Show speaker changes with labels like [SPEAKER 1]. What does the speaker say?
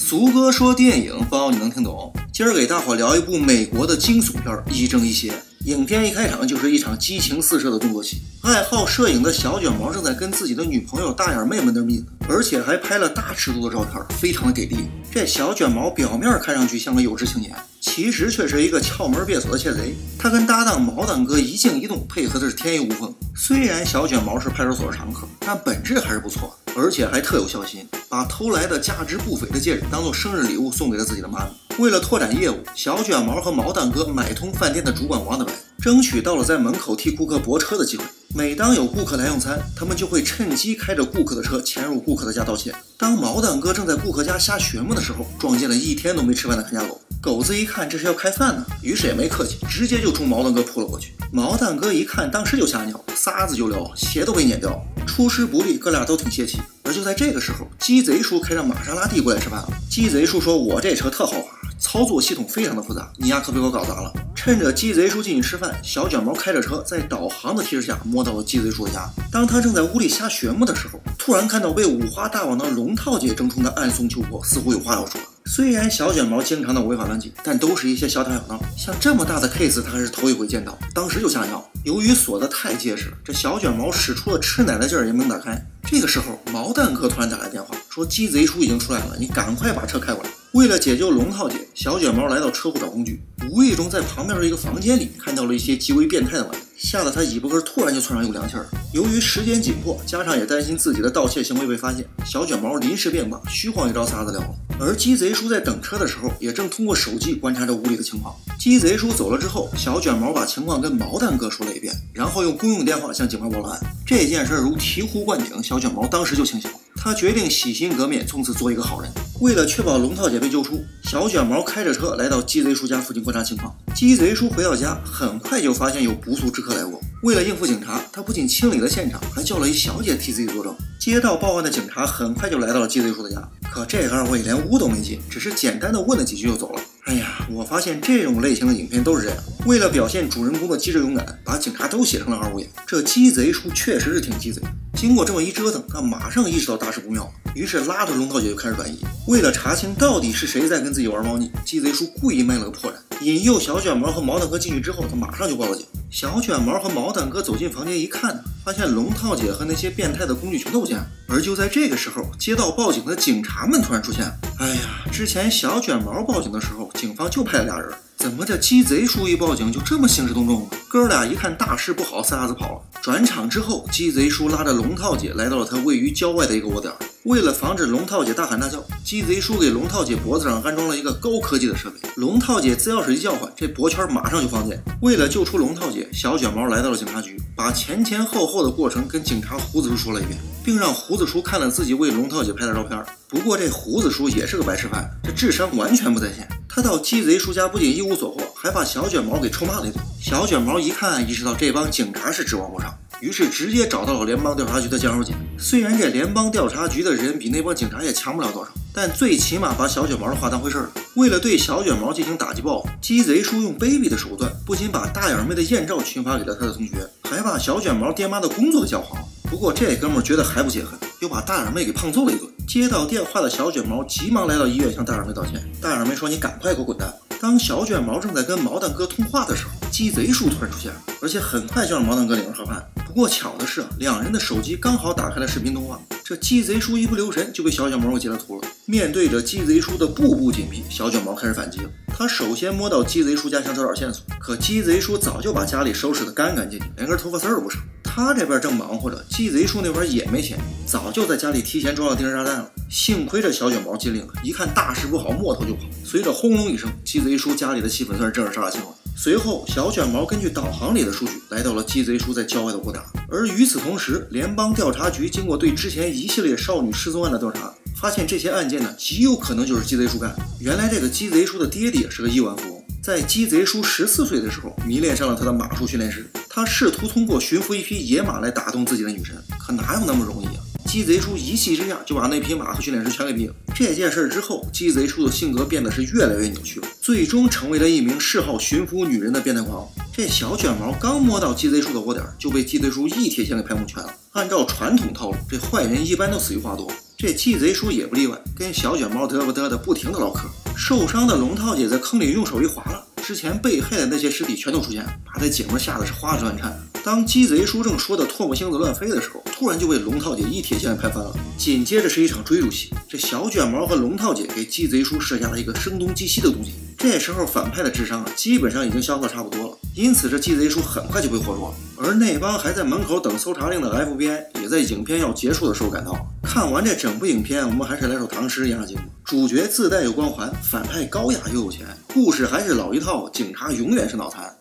[SPEAKER 1] 俗哥说电影，包你能听懂。今儿给大伙聊一部美国的惊悚片《亦正亦邪》。影片一开场就是一场激情四射的动作戏，爱好摄影的小卷毛正在跟自己的女朋友大眼妹们那密呢，而且还拍了大尺度的照片，非常的给力。这小卷毛表面看上去像个有志青年，其实却是一个窍门别锁的窃贼。他跟搭档毛蛋哥一静一动，配合的是天衣无缝。虽然小卷毛是派出所常客，但本质还是不错，而且还特有孝心，把偷来的价值不菲的戒指当做生日礼物送给了自己的妈咪。为了拓展业务，小卷毛和毛蛋哥买通饭店的主管王大白，争取到了在门口替顾客泊车的机会。每当有顾客来用餐，他们就会趁机开着顾客的车潜入顾客的家盗窃。当毛蛋哥正在顾客家瞎学摸的时候，撞见了一天都没吃饭的看家狗。狗子一看这是要开饭呢，于是也没客气，直接就冲毛蛋哥扑了过去。毛蛋哥一看，当时就吓尿，撒子就撩，鞋都被撵掉了。出师不利，哥俩都挺泄气。而就在这个时候，鸡贼叔开着玛莎拉蒂过来吃饭了。鸡贼叔说：“我这车特豪华，操作系统非常的复杂，你丫可别给我搞砸了。”趁着鸡贼叔进去吃饭，小卷毛开着车在导航的提示下摸到了鸡贼叔的家。当他正在屋里瞎学摸的时候，突然看到被五花大绑的龙套姐正冲他暗送秋波，似乎有话要说。虽然小卷毛经常的违法乱纪，但都是一些小打小闹，像这么大的 case 他还是头一回见到，当时就吓尿。由于锁得太结实了，这小卷毛使出了吃奶的劲儿也没能打开。这个时候毛蛋哥突然打来电话说鸡贼叔已经出来了，你赶快把车开过来。为了解救龙套姐，小卷毛来到车库找工具，无意中在旁边的一个房间里看到了一些极为变态的玩意，吓得他尾巴根突然就窜上一股凉气儿。由于时间紧迫，加上也担心自己的盗窃行为被发现，小卷毛临时变卦，虚晃一招撒子了了。而鸡贼叔在等车的时候，也正通过手机观察着屋里的情况。鸡贼叔走了之后，小卷毛把情况跟毛蛋哥说了一遍，然后用公用电话向警方报了案。这件事如醍醐灌顶，小卷毛当时就清醒了，他决定洗心革面，从此做一个好人。为了确保龙套姐被救出，小卷毛开着车来到鸡贼叔家附近观察情况。鸡贼叔回到家，很快就发现有不速之客来过。为了应付警察，他不仅清理了现场，还叫了一小姐替自己作证。接到报案的警察很快就来到了鸡贼叔的家，可这二位连屋都没进，只是简单的问了几句就走了。哎呀，我发现这种类型的影片都是这样，为了表现主人公的机智勇敢，把警察都写成了二五眼。这鸡贼叔确实是挺鸡贼。经过这么一折腾，他马上意识到大事不妙，于是拉着龙套姐就开始转移。为了查清到底是谁在跟自己玩猫腻，鸡贼叔故意卖了个破绽，引诱小卷毛和毛蛋哥进去之后，他马上就报了警。小卷毛和毛蛋哥走进房间一看呢，发现龙套姐和那些变态的工具全都不见了。而就在这个时候，接到报警的警察们突然出现了。哎呀，之前小卷毛报警的时候，警方就派了俩人，怎么这鸡贼叔一报警就这么兴师动众呢？哥俩一看大事不好，撒子跑了。转场之后，鸡贼叔拉着龙套姐来到了他位于郊外的一个窝点。为了防止龙套姐大喊大叫，鸡贼叔给龙套姐脖子上安装了一个高科技的设备。龙套姐自钥匙一叫唤，这脖圈马上就放电。为了救出龙套姐，小卷毛来到了警察局，把前前后后的过程跟警察胡子叔说了一遍，并让胡子叔看了自己为龙套姐拍的照片。不过这胡子叔也是个白吃饭，这智商完全不在线。他到鸡贼叔家不仅一无所获，还把小卷毛给臭骂了一顿。小卷毛一看，意识到这帮警察是指望不上，于是直接找到了联邦调查局的江小姐。虽然这联邦调查局的人比那帮警察也强不了多少，但最起码把小卷毛的话当回事了。为了对小卷毛进行打击报复，鸡贼叔用卑鄙的手段，不仅把大眼妹的艳照群发给了他的同学，还把小卷毛爹妈的工作给搅黄了。不过这哥们儿觉得还不解恨，又把大眼妹给胖揍了一顿。接到电话的小卷毛急忙来到医院向大眼妹道歉。大眼妹说：“你赶快给我滚蛋！”当小卷毛正在跟毛蛋哥通话的时候，鸡贼叔突然出现了，而且很快就让毛蛋哥领人盒饭。不过巧的是，两人的手机刚好打开了视频通话，这鸡贼叔一不留神就被小卷毛给截了图了。面对着鸡贼叔的步步紧逼，小卷毛开始反击了。他首先摸到鸡贼叔家想找点线索，可鸡贼叔早就把家里收拾得干干净净，连根头发丝儿都不剩。他这边正忙活着，鸡贼叔那边也没闲，早就在家里提前装了定时炸弹了。幸亏这小卷毛机灵，一看大事不好，摸头就跑。随着轰隆一声，鸡贼叔家里的气氛算是正式杀青了。随后，小卷毛根据导航里的数据来到了鸡贼叔在郊外的窝点。而与此同时，联邦调查局经过对之前一系列少女失踪案的调查，发现这些案件呢，极有可能就是鸡贼叔干。原来这个鸡贼叔的爹爹是个亿万富翁，在鸡贼叔14岁的时候迷恋上了他的马术训练师，他试图通过驯服一匹野马来打动自己的女神，可哪有那么容易啊？鸡贼叔一气之下就把那匹马和训练师全给毙了。这件事之后，鸡贼叔的性格变得是越来越扭曲了，最终成为了一名嗜好驯服女人的变态狂。这小卷毛刚摸到鸡贼叔的窝点，就被鸡贼叔一铁锨给拍蒙圈了。按照传统套路，这坏人一般都死于话多。 这鸡贼叔也不例外，跟小卷毛嘚啵的不停的唠嗑。受伤的龙套姐在坑里用手一划了，之前被害的那些尸体全都出现，把这姐们吓得是花枝乱颤。当鸡贼叔正说的唾沫星子乱飞的时候，突然就被龙套姐一铁锨拍翻了。紧接着是一场追逐戏，这小卷毛和龙套姐给鸡贼叔设下了一个声东击西的毒计。这时候反派的智商基本上已经消耗差不多了，因此这鸡贼叔很快就被活捉了。而那帮还在门口等搜查令的 FBI 也在影片要结束的时候赶到。看完这整部影片，我们还是来首唐诗压压惊。主角自带有光环，反派高雅又有钱，故事还是老一套，警察永远是脑残。